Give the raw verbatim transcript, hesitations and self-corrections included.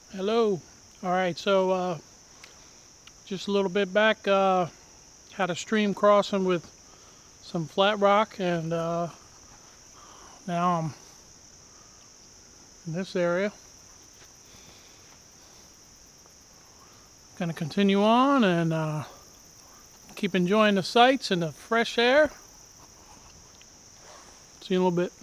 Hello. All right, so uh, just a little bit back, uh, had a stream crossing with some flat rock, and uh, now I'm in this area. Gonna continue on and uh, keep enjoying the sights and the fresh air. See you in a little bit.